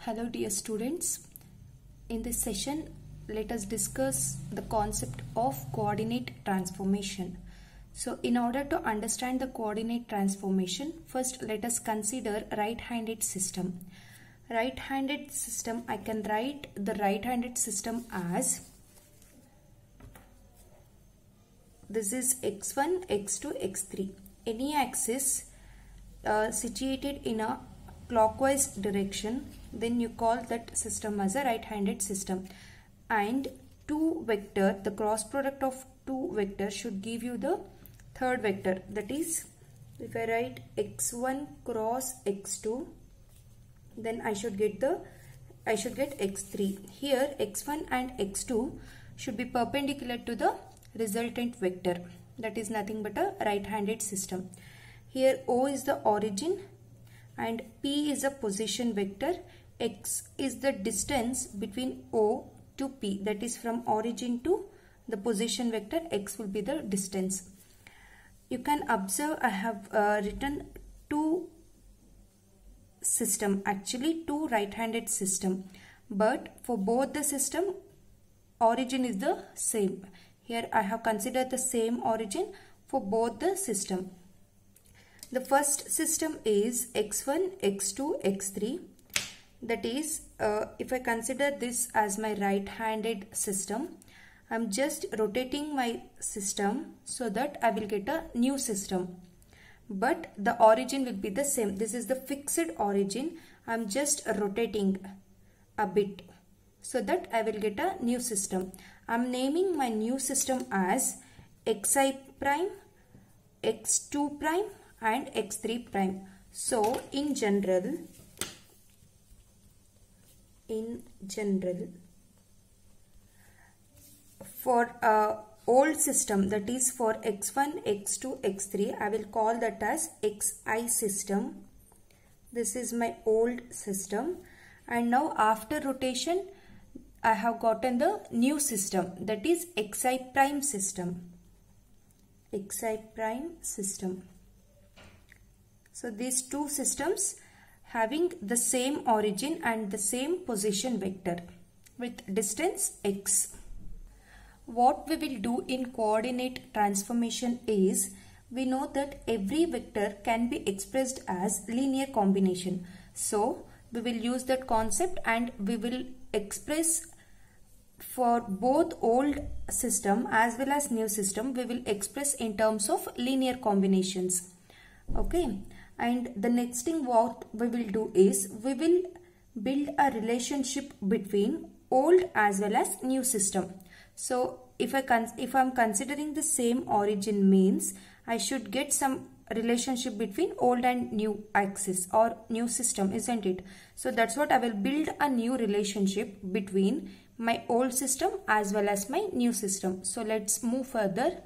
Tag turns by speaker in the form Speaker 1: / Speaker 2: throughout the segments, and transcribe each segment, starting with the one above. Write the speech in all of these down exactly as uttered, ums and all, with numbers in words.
Speaker 1: Hello dear students, in this session let us discuss the concept of coordinate transformation. So in order to understand the coordinate transformation, first let us consider right-handed system. Right-handed system, I can write the right-handed system as this is x one, x two, x three. Any axis uh, situated in a clockwise direction, then you call that system as a right-handed system. And two vector, the cross product of two vectors should give you the third vector. That is, if I write x one cross x two, then I should get the I should get x three. Here x one and x two should be perpendicular to the resultant vector. That is nothing but a right-handed system. Here O is the origin and P is a position vector. X is the distance between O to P, that is from origin to the position vector. X will be the distance. You can observe I have uh, written two system, actually two right-handed system, but for both the system origin is the same. Here I have considered the same origin for both the system. The first system is x one, x two, x three. That is, uh, if I consider this as my right-handed system, I am just rotating my system so that I will get a new system. But the origin will be the same. This is the fixed origin. I am just rotating a bit so that I will get a new system. I am naming my new system as xi prime, x two prime and x three prime. So in general, in general, for a old system, that is for x one, x two, x three, I will call that as xi system. This is my old system, and now after rotation I have gotten the new system, that is xi prime system. Xi prime system. So these two systems having the same origin and the same position vector with distance x. What we will do in coordinate transformation is, we know that every vector can be expressed as linear combination. So we will use that concept and we will express for both old system as well as new system, we will express in terms of linear combinations. Okay. And the next thing what we will do is, we will build a relationship between old as well as new system. So if I con if I am considering the same origin, means I should get some relationship between old and new axis or new system, isn't it? So that's what I will build a new relationship between my old system as well as my new system. So let's move further.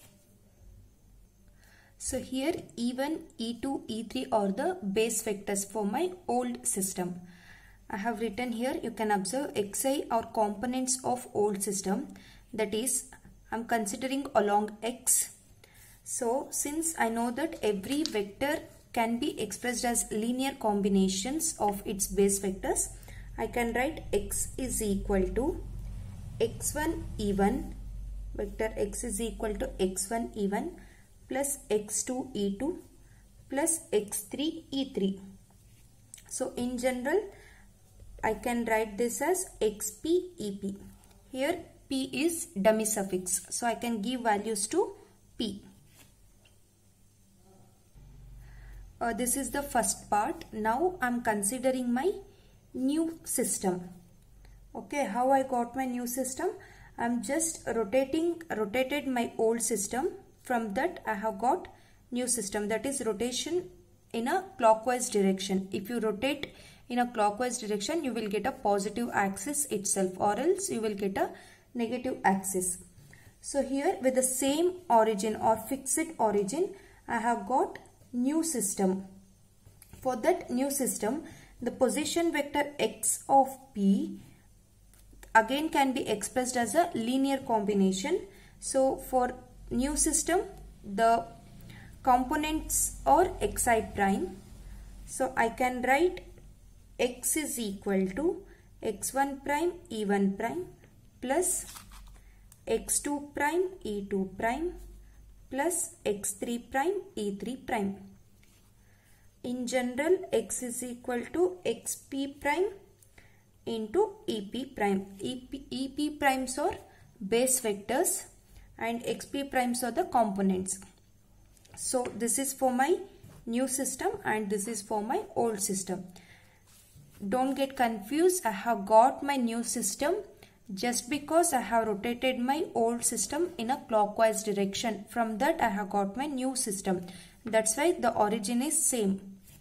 Speaker 1: So here E one, E two, E three are the base vectors for my old system. I have written here, you can observe xi are components of old system. That is, I am considering along x. So since I know that every vector can be expressed as linear combinations of its base vectors, I can write x is equal to x one E one, vector x is equal to x one E one plus x two E two plus x three E three. So in general, I can write this as xp ep. Here p is dummy suffix, so I can give values to p. Uh, this is the first part. Now I am considering my new system. Okay, how I got my new system? I am just rotating, rotated my old system. From that I have got new system, that is rotation in a clockwise direction. If you rotate in a clockwise direction, you will get a positive axis itself, or else you will get a negative axis. So here with the same origin or fixed origin, I have got new system. For that new system, the position vector x of p again can be expressed as a linear combination. So for new system, the components are xi prime. So I can write x is equal to x one prime e one prime plus x two prime e two prime plus x three prime e three prime. In general, x is equal to xp prime into ep prime. EP, ep primes are base vectors and xp primes are the components. So this is for my new system and this is for my old system. Don't get confused. I have got my new system just because I have rotated my old system in a clockwise direction. From that I have got my new system. That's why the origin is same.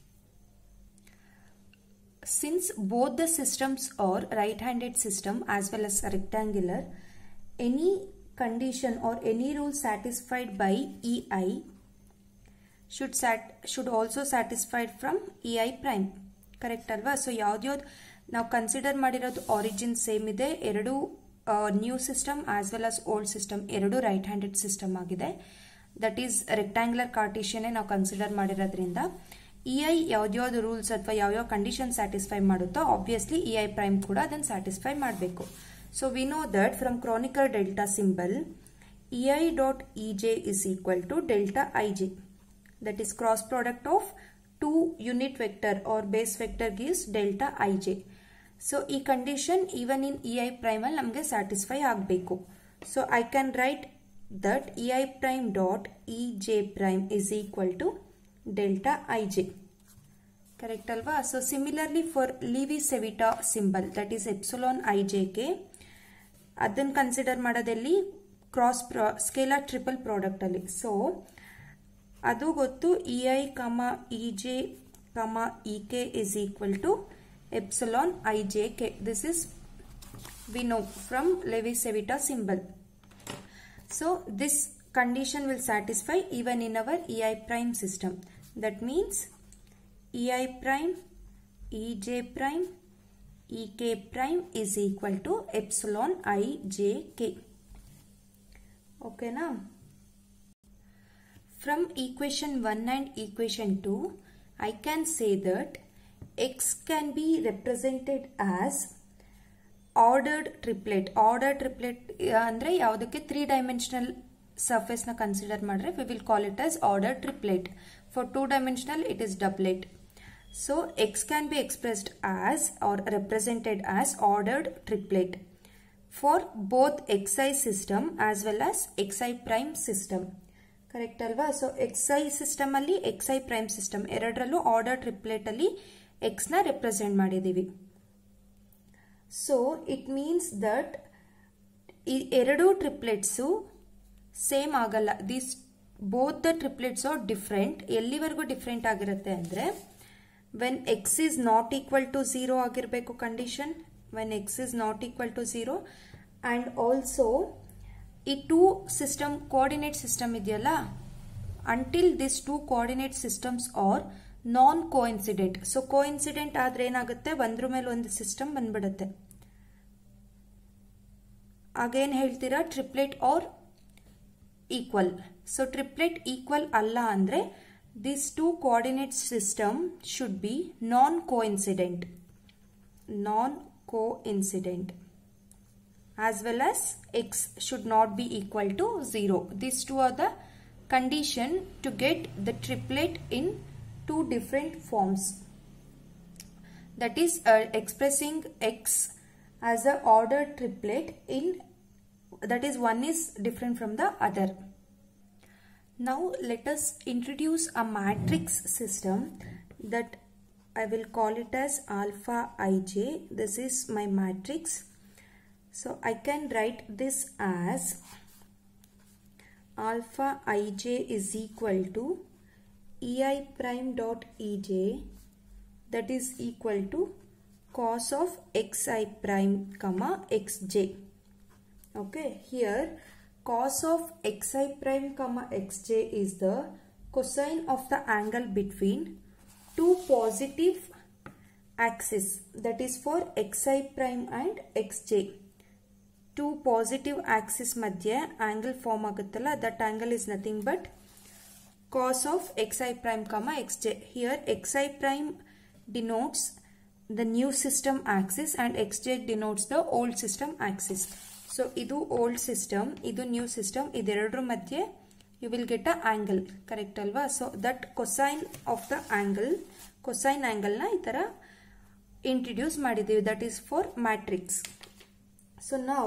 Speaker 1: Since both the systems are right-handed system as well as rectangular, any condition or any rule satisfied by E I should sat should also satisfied from E I prime. Correct alva? So ಯಾವ್ದ್ಯಾವ್ದು ನಾವು consider ಮಾಡಿರೋದು origin same ಇದೆ. ಎರಡು new system as well as old system ಎರಡು right handed system ಆಗಿದೆ. That is rectangular Cartesian ನಾವು consider ಮಾಡಿರೋದ್ರಿಂದ E I ಯಾವ್ದ್ಯಾವ್ದು ರೂಲ್ಸ್ ಅಥವಾ ಯಾವ್ಯಾವ ಕಂಡೀಷನ್ ಸ್ಯಾಟಿಸ್ಫೈ ಮಾಡುತ್ತೋ ಆಬ್ವಿಯಸ್ಲಿ ಇ ಐ ಪ್ರೈಮ್ ಕೂಡ ಅದನ್ನು ಸ್ಯಾಟಿಸ್ಫೈ ಮಾಡಬೇಕು. So we know that from Kronecker delta symbol E I dot E J is equal to delta I J. That is cross product of two unit vector or base vector gives delta ij. So ee condition even in E I prime al namge satisfy agbeku. So I can write that E I prime dot E J prime is equal to delta ij. Correct alva? So similarly for Levi-Civita symbol, that is epsilon ijk, adan consider madodelli cross scalar triple product alli. So ಅದು ಗೊತ್ತು E I comma E J comma E K is equal to epsilon I J K. This is we know from Levi Civita symbol. So this condition will satisfy even in our E I prime system. That means E I prime E J prime E K prime is equal to epsilon I J K. ಓಕೆನಾ? From equation one and equation two, I can say that x can be represented as ordered triplet. Ordered triplet andre yavudakke three dimensional surface na consider madre we will call it as ordered triplet. For two dimensional it is doublet. So x can be expressed as or represented as ordered triplet for both xi system as well as xi prime system. Correct ಅಲ್ವಾ? So X I system ಅಲ್ಲಿ X I prime system ಎರಡರಲ್ಲೂ order triplet ಅಲ್ಲಿ X ನ represent ಮಾಡಿದೀವಿ. So it means that ಈ ಎರಡು triplets same ಆಗಲ್ಲ. This both the triplets are different. ಎಲ್ಲಿವರೆಗೂ ಡಿಫ್ರೆಂಟ್ ಆಗಿರುತ್ತೆ ಅಂದ್ರೆ when X is not equal to zero ಆಗಿರಬೇಕು condition. When X is not equal to zero and also ಈ two system coordinate system ಇದೆಯಲ್ಲ, until this two coordinate systems are non coincident. So coincident ಆದ್ರೆ ಏನಾಗುತ್ತೆ, ಒಂದ್ರ ಮೇಲೆ ಒಂದು system ಬಂದ್ಬಿಡುತ್ತೆ. Again ಹೇಳ್ತೀರಾ triplet are equal. So triplet equal ಅಲ್ಲ ಅಂದ್ರೆ this two coordinate system should be non coincident. Non coincident as well as x should not be equal to zero. These two are the condition to get the triplet in two different forms. That is uh, expressing x as a ordered triplet in, that is one is different from the other. Now let us introduce a matrix system that I will call it as alpha ij. This is my matrix. So I can write this as alpha ij is equal to ei prime dot ej, that is equal to cos of xi prime comma xj. Okay, here cos of xi prime comma xj is the cosine of the angle between two positive axes, that is for xi prime and xj. Two positive axis madhye angle form aguttalla, that angle is nothing but cos of xi prime comma xj. Here xi prime denotes the new system axis and xj denotes the old system axis. So idu old system, idu new system, ideradu madhye you will get a angle, correct alva? So that cosine of the angle, cosine angle na itara introduce ಮಾಡಿದೀವಿ, that is for matrix. So now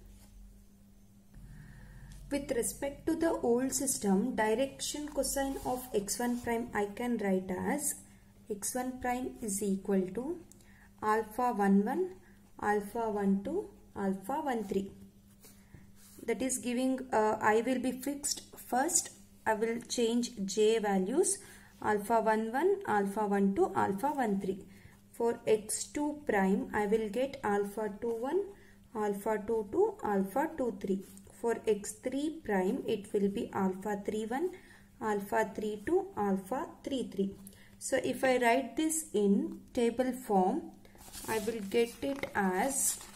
Speaker 1: with respect to the old system, direction cosine of x one prime I can write as x one prime is equal to alpha one one, alpha one two, alpha one three. That is giving uh, I will be fixed. First I will change j values, alpha one one, alpha one two, alpha one three. For x two prime I will get alpha two one, alpha two two, alpha two three. For x three prime it will be alpha three one, alpha three two, alpha three three. So if I write this in table form, I will get it as,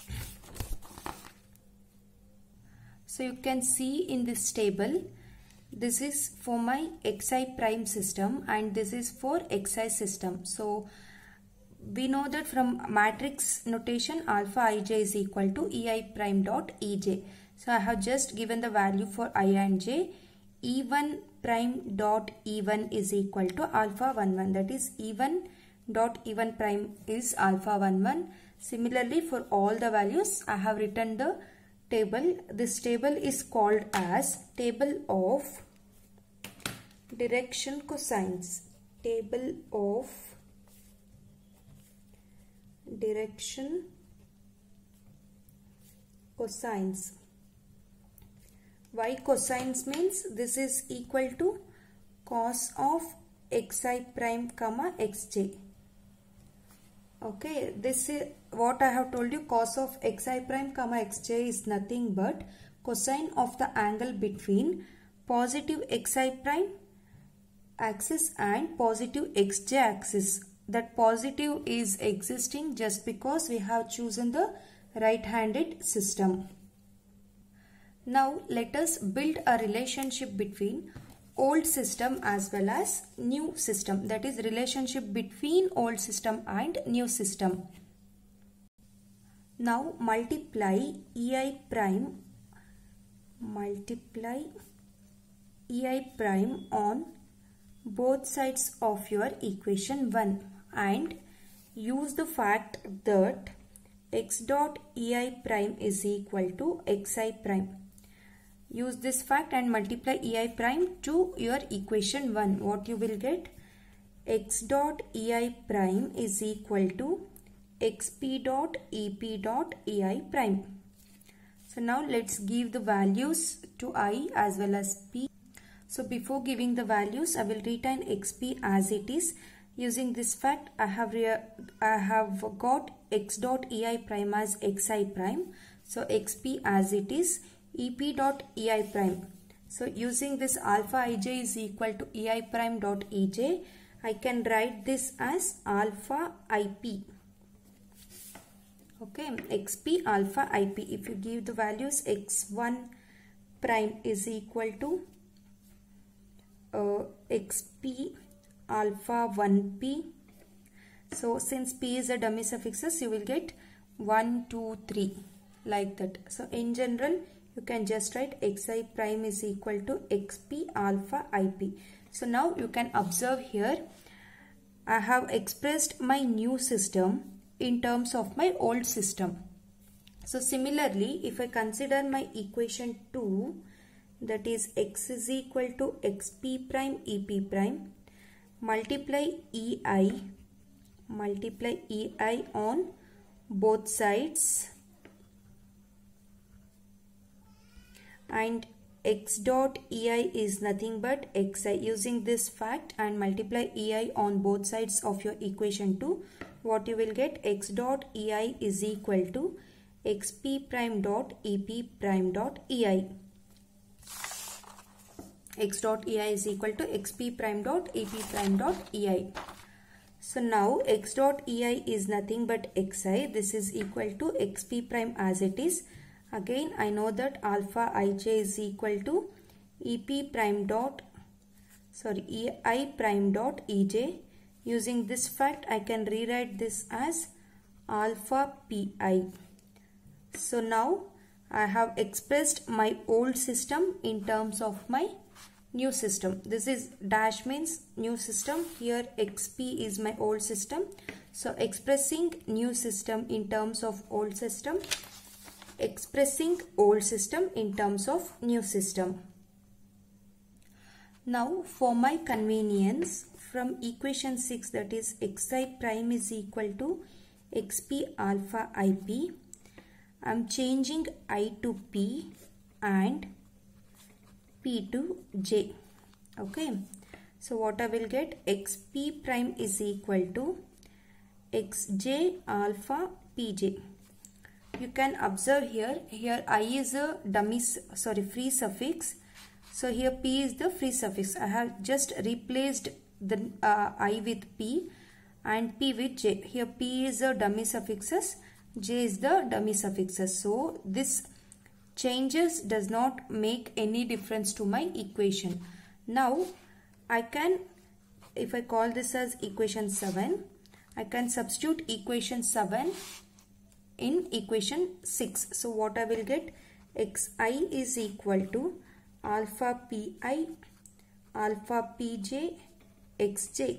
Speaker 1: so you can see in this table, this is for my xi prime system and this is for xi system. So we know that from matrix notation alpha ij is equal to ei prime dot ej. So I have just given the value for I and j. e one prime dot e one is equal to alpha one one, that is e one dot e one prime is alpha one one. Similarly for all the values I have written the table. This table is called as table of direction cosines, table of direction cosines. Why cosines means this is equal to cos of xi prime comma xj. Okay, this is what I have told you. Cos of xi prime comma xj is nothing but cosine of the angle between positive xi prime axis and positive xj axis. That positive is existing just because we have chosen the right-handed system. Now let us build a relationship between old system as well as new system, that is relationship between old system and new system. Now multiply ei prime, multiply ei prime on both sides of your equation one and use the fact that x dot ei prime is equal to xi prime. Use this fact and multiply ei prime to your equation one. What you will get? X dot ei prime is equal to xp dot ep dot ei prime. So now let's give the values to I as well as p. So before giving the values, I will retain xp as it is. Using this fact, I have I have got x dot ei prime as xi prime. So xp as it is, ep dot ei prime. So using this alpha ij is equal to ei prime dot ej, I can write this as alpha ip. Okay, xp alpha ip. If you give the values, x one prime is equal to uh, xp alpha one p. So since p is a dummy suffixes, you will get one, two, three like that. So in general, you can just write xi prime is equal to xp alpha ip. So now you can observe here, I have expressed my new system in terms of my old system. So similarly, if I consider my equation two, that is x is equal to xp prime ep prime, multiply ei, multiply ei on both sides and x dot ei is nothing but xi. Using this fact and multiply ei on both sides of your equation two, what you will get? X dot ei is equal to xp prime dot ep prime dot ei. X dot ei is equal to xp prime dot ep prime dot ei. So now x dot ei is nothing but xi. This is equal to xp prime as it is. Again, I know that alpha ij is equal to ep prime dot, sorry, ei prime dot ej. Using this fact, I can rewrite this as alpha pi. So now I have expressed my old system in terms of my new system. This is dash means new system. Here xp is my old system. So expressing new system in terms of old system. Expressing old system in terms of new system. Now for my convenience, from equation six, that is xi prime is equal to xp alpha ip, I am changing I to p and p to j. Okay, so what I will get, xp prime is equal to xj alpha pj. You can observe here, here I is a dummy, sorry, free suffix. So here p is the free suffix. I have just replaced the uh, I with p and p with j. Here p is the dummy suffixes, j is the dummy suffixes. So this changes does not make any difference to my equation. Now I can, if I call this as equation seven, I can substitute equation seven in equation six. So what I will get, xi is equal to alpha pi alpha pj xj.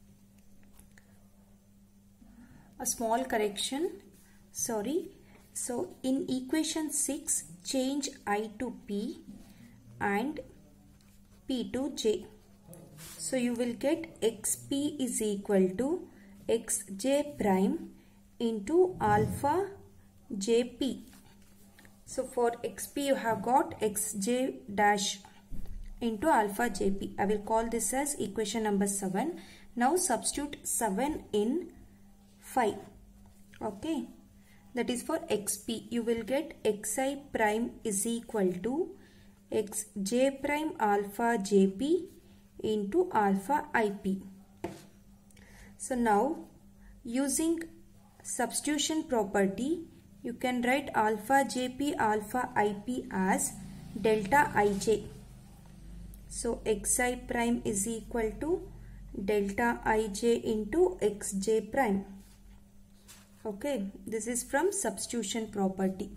Speaker 1: A small correction, sorry. So in equation six, change I to p and p to j. So you will get xp is equal to xj prime into alpha jp. So for xp you have got xj dash into alpha jp. I will call this as equation number seven. Now substitute seven in five. Okay, that is for xp. You will get xi prime is equal to xj prime alpha jp into alpha ip. So now using substitution property, you can write alpha jp alpha ip as delta ij. So xi prime is equal to delta ij into xj prime. Okay, this is from substitution property.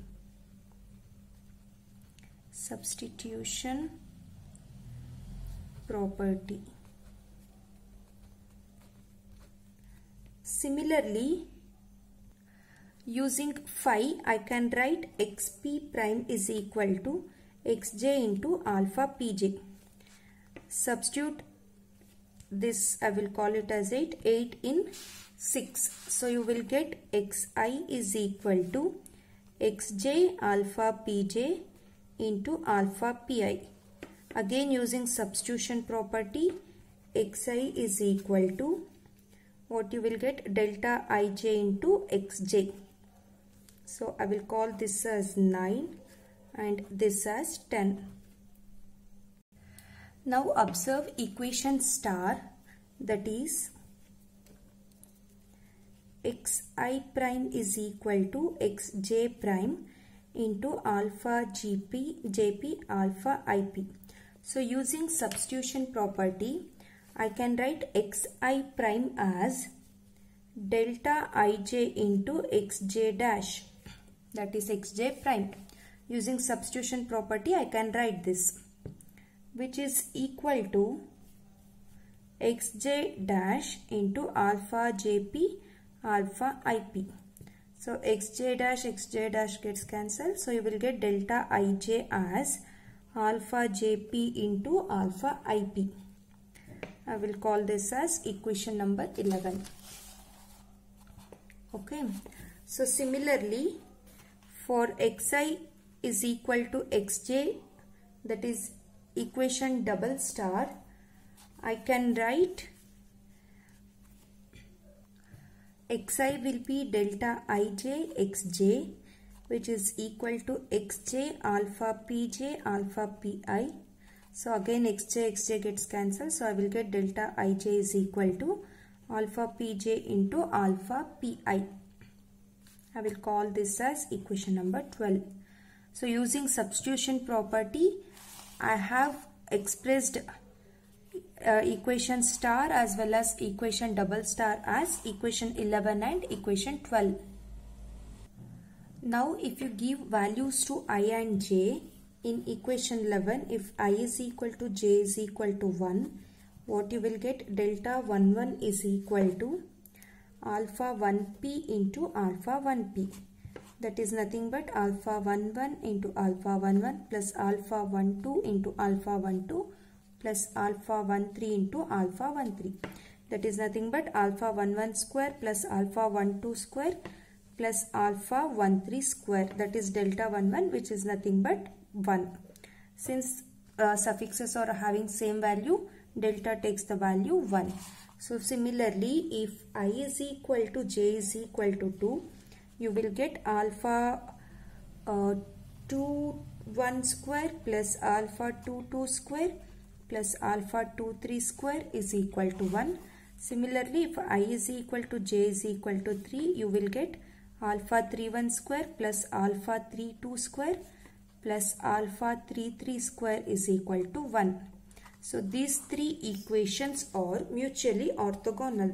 Speaker 1: Substitution property. Similarly, using phi, I can write xp prime is equal to xj into alpha pj. Substitute this, I will call it as eight, eight in six. So you will get xi is equal to xj alpha pj into alpha pi. Again using substitution property, xi is equal to what you will get, delta ij into xj. So I will call this as nine and this as ten. Now observe equation star, that is xi prime is equal to xj prime into alpha gp jp alpha ip. So using substitution property, I can write xi prime as delta ij into xj dash, that is xj prime. Using substitution property, I can write this, which is equal to xj dash into alpha jp alpha ip. So xj dash xj dash gets cancelled. So you will get delta ij as alpha jp into alpha ip. I will call this as equation number eleven. Okay. So similarly, for xi is equal to xj, that is equation double star, I can write xi will be delta ij xj, which is equal to xj alpha pj alpha pi. So again xj xj gets cancelled. So I will get delta ij is equal to alpha pj into alpha pi. I will call this as equation number twelve. So using substitution property, I have expressed uh, equation star as well as equation double star as equation eleven and equation twelve. Now if you give values to I and j in equation eleven, if I is equal to j is equal to one, what you will get? Delta one one is equal to alpha one p into alpha one p. That is nothing but alpha one one into alpha one one plus alpha one two into alpha one two plus alpha one three into alpha one three. That is nothing but alpha one one square plus alpha one two square plus alpha one three square. That is delta one one, which is nothing but one. Since uh, suffixes are having same value, delta takes the value one. So similarly, if I is equal to j is equal to two, you will get alpha uh, two one square plus alpha two two square plus alpha two three square is equal to one. Similarly, if I is equal to j is equal to three, you will get alpha three one square plus alpha three two square plus alpha three three square is equal to one. So these three equations are mutually orthogonal.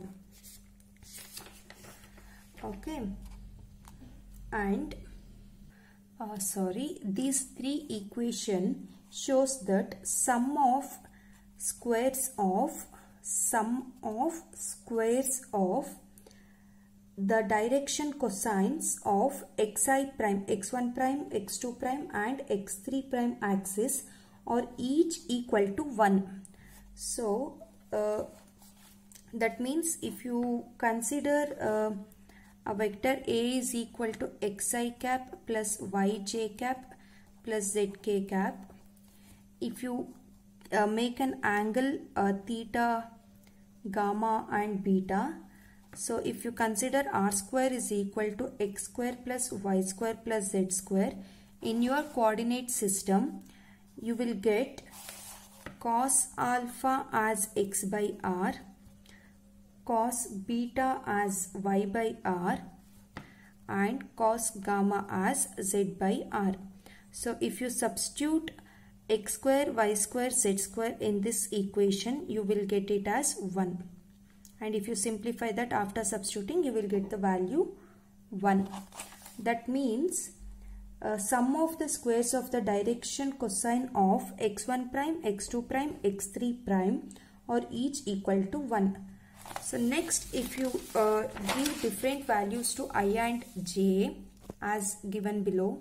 Speaker 1: Okay. And uh, sorry, these three equation shows that sum of squares of sum of squares of the direction cosines of xi prime, x one prime, x two prime and x three prime axis are each equal to one. So uh, that means if you consider uh, a vector A is equal to xi cap plus yj cap plus zk cap, if you uh, make an angle uh, theta, gamma and beta, so if you consider r square is equal to x square plus y square plus z square, in your coordinate system you will get cos alpha as x by r, cos beta as y by r and cos gamma as z by r. So if you substitute x square, y square, z square in this equation, you will get it as one. And if you simplify that after substituting, you will get the value one. That means uh, sum of the squares of the direction cosine of x one prime, x two prime, x three prime are each equal to one. So next, if you uh, give different values to I and j as given below,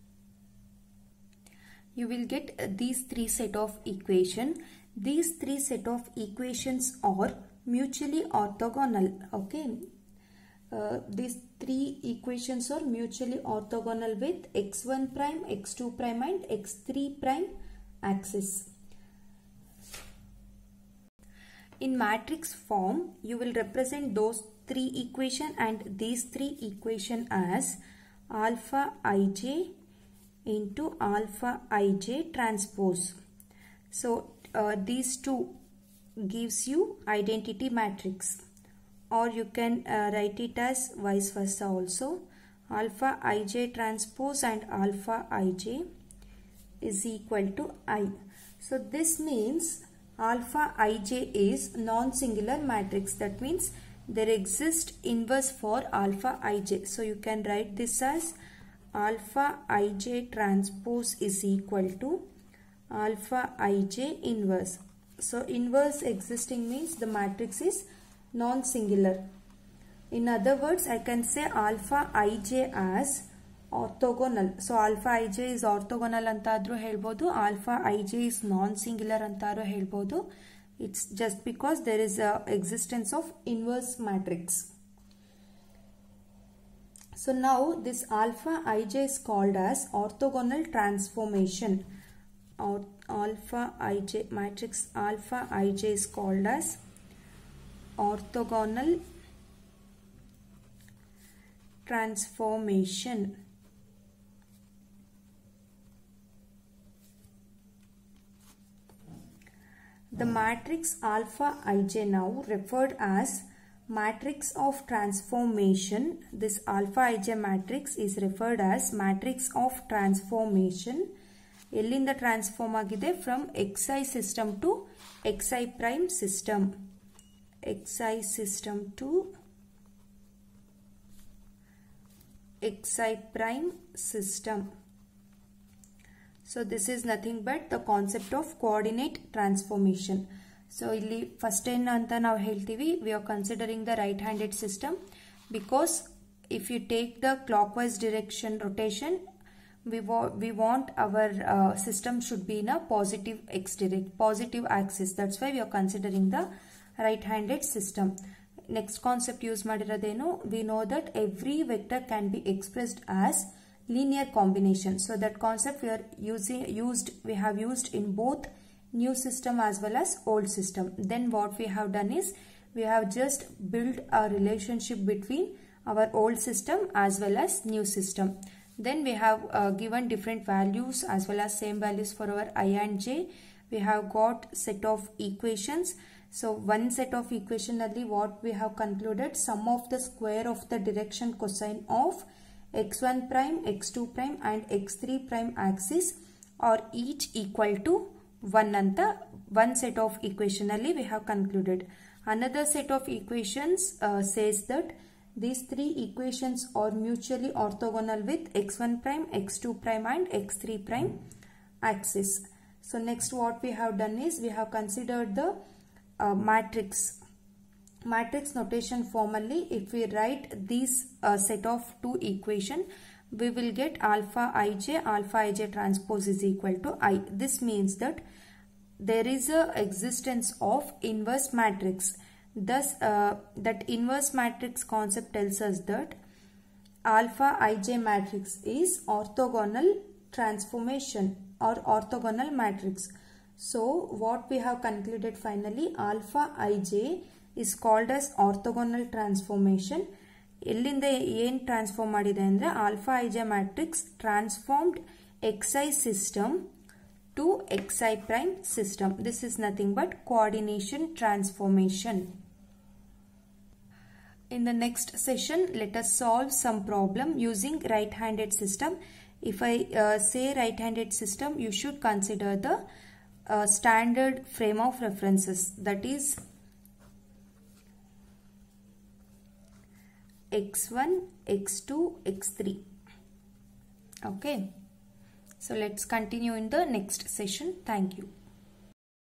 Speaker 1: you will get uh, these three set of equation. These three set of equations are mutually orthogonal. Okay, uh, these three equations are mutually orthogonal with x one prime, x two prime and x three prime axis. In matrix form, you will represent those three equation and these three equation as alpha ij into alpha ij transpose. So uh, these two gives you identity matrix, or you can uh, write it as vice versa also. Alpha ij transpose and alpha ij is equal to I. So this means alpha ij is non-singular matrix. That means there exists inverse for alpha ij. So you can write this as alpha ij transpose is equal to alpha ij inverse. So inverse existing means the matrix is non-singular. In other words, I can say alpha ij as orthogonal. So alpha ij is orthogonal antadru helbodu, alpha ij is non-singular antaru helbodu. It's just because there is a existence of inverse matrix. So now this alpha ij is called as orthogonal transformation. Or alpha ij matrix alpha ij is called as orthogonal transformation. The matrix alpha ij now referred as matrix of transformation. This alpha ij matrix is referred as matrix of transformation ಎಲ್ಲಿಂದ transform ಆಗಿದೆ? From xi system to xi prime system, xi system to xi prime system. So this is nothing but the concept of coordinate transformation. So ಇಲ್ಲಿ first ಏನು ಅಂತ ನಾವು ಹೇಳ್ತೀವಿ, we are considering the right handed system because if you take the clockwise direction rotation, we, wa we want our uh, system should be in a positive x direct, positive axis. That's why we are considering the right handed system. Next concept use ಮಾಡಿರೋದೇನು, we know that every vector can be expressed as linear combination. So that concept we are using used we have used in both new system as well as old system. Then what we have done is we have just built a relationship between our old system as well as new system. Then we have uh, given different values as well as same values for our I and j. We have got set of equations. So one set of equation alli what we have concluded, sum of the square of the direction cosine of x one prime, x two prime and x three prime axis are each equal to one anta one set of equation alli we have concluded. Another set of equations uh, says that these three equations are mutually orthogonal with x one prime, x two prime and x three prime axis. So next what we have done is we have considered the Uh, matrix matrix notation formally. If we write these uh, set of two equation, we will get alpha ij, alpha ij transpose is equal to I. This means that there is a existence of inverse matrix. Thus uh, that inverse matrix concept tells us that alpha ij matrix is orthogonal transformation or orthogonal matrix. So what we have concluded finally, alpha ij is called as orthogonal transformation. ಎಲ್ಲಿಂದ ಏನು transform ಮಾಡಿದೆ ಅಂದರೆ alpha ij matrix transformed xi system to xi prime system. This is nothing but coordination transformation. In the next session, let us solve some problem using right-handed system. If I uh, say right-handed system, you should consider the Uh, standard frame of references, that is x one, x two, x three. Okay, so let's continue in the next session. Thank you.